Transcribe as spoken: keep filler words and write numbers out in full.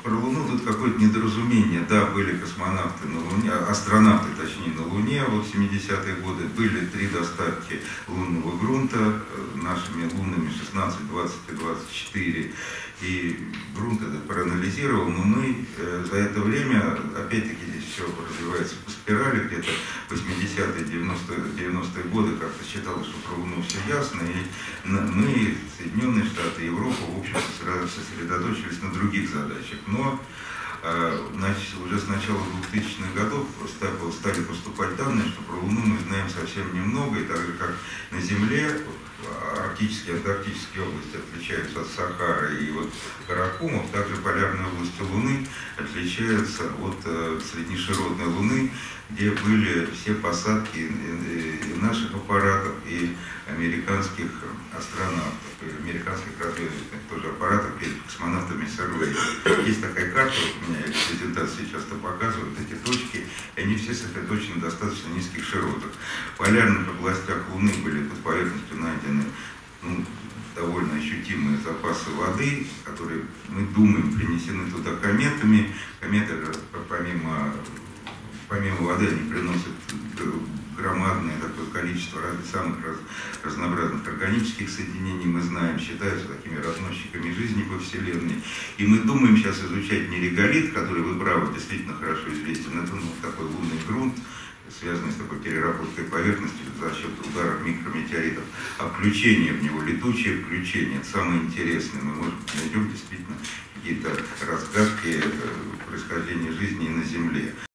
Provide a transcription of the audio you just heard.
про Луну тут какое-то недоразумение. Да, были космонавты на Луне, астронавты, точнее, на Луне вот в семидесятые годы. Были три доставки лунного грунта нашими лунами шестнадцать, двадцать и двадцать четыре. И грунт это проанализировал, но мы э, за это время, опять-таки здесь все развивается по спирали, где-то восьмидесятые, девяностые годы как-то считалось, что про Луну все ясно, и мы, Соединенные Штаты, Европа, в общем, сосредоточились на других задачах. Но э, значит, уже с начала двухтысячных годов стали поступать данные, что про Луну мы знаем совсем немного, и так же, как на Земле, арктические и антарктические области отличаются от Сахары и вот Каракумов, также полярные области Луны отличаются от э, среднеширотной Луны, где были все посадки и, и наших аппаратов, и американских астронавтов, и американских разведывательных тоже аппаратов перед космонавтами Survey. Есть такая карта, вот у меня их презентации часто показывают, эти точки, и они все сосредоточены в достаточно низких широтах. В полярных областях Луны были под поверхностью найдены ну, довольно ощутимые запасы воды, которые, мы думаем, принесены туда кометами. Кометы, помимо, помимо воды, они приносят громадное такое количество разных, самых раз, разнообразных органических соединений, мы знаем, считаются такими разносчиками жизни по Вселенной. И мы думаем сейчас изучать не реголит, который, вы правы, действительно хорошо известен, это ну, такой лунный грунт, связанный с такой переработкой поверхности за счет ударов микрометеоритов, а включение в него, летучее включение, это самое интересное. Мы, может, найдем действительно какие-то разгадки происхождения жизни и на Земле.